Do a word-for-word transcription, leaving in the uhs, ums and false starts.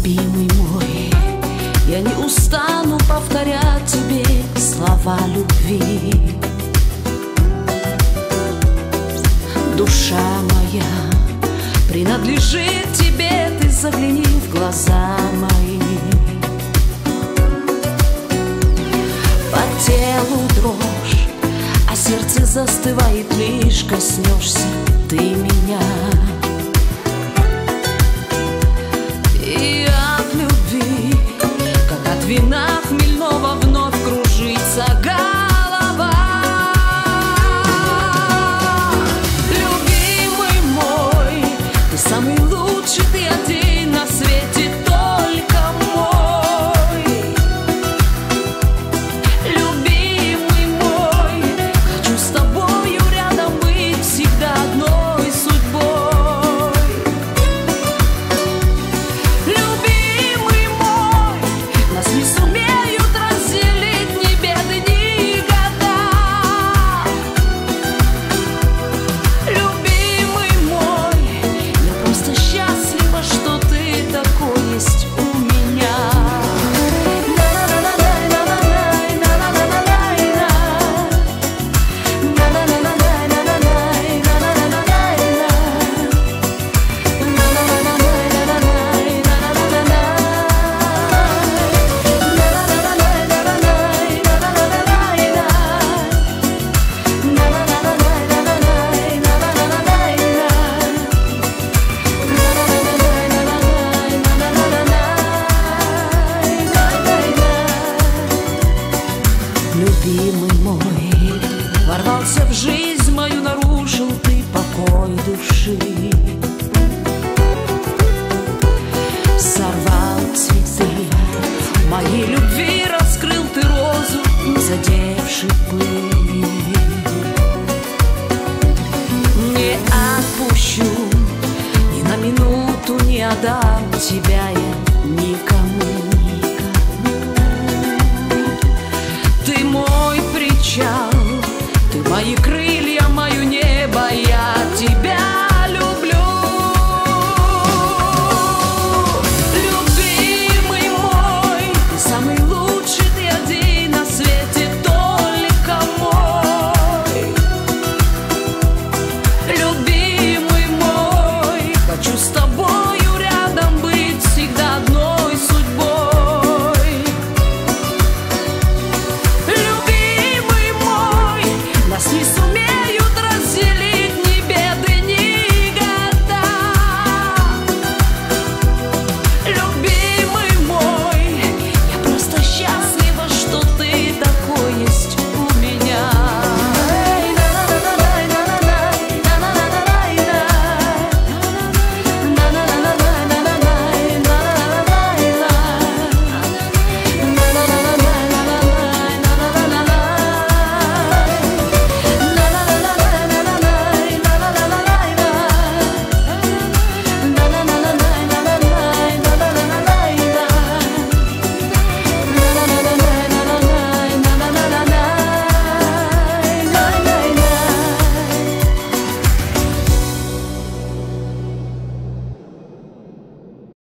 Любимый мой, я не устану повторять тебе слова любви. Душа моя принадлежит тебе, ты загляни в глаза мои. По телу дрожь, а сердце застывает, лишь коснешься ты меня. И от любви, как от вина хмельного, вновь кружится голова. Любимый мой, ты самый лучший, ты один на свете, только мой. Любимый мой, хочу с тобою рядом быть всегда одной судьбой. Любимый мой, нас не сумеют разделить ни беды, ни года. Любимый мой, я просто счастлива, что ты такой есть у меня. Любимый мой, ворвался в жизнь мою, нарушил ты покой души. Сорвал цветы моей любви, раскрыл ты розу, не задев шипы. Не отпущу, ни на минуту не отдам тебя я никому. Ты мой причал, ты мои крылья.